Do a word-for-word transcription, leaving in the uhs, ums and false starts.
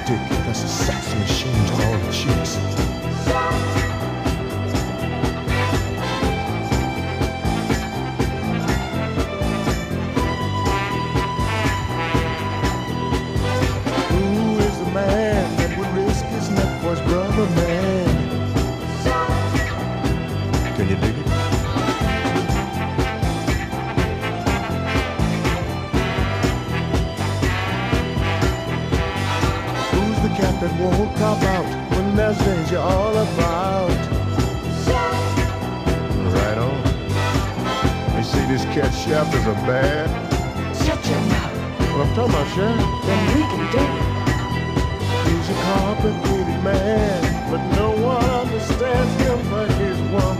dick that's a sex machine to all the chicks. Who is the man that would risk his neck for his brother, man? Can you dig it? Cat that won't cop out when there's danger all about. Right on. You see this cat shaft is a bad. Shut your mouth. What I'm talking about, Chef? Then we can do it. He's a complicated man, but no one understands him but his one.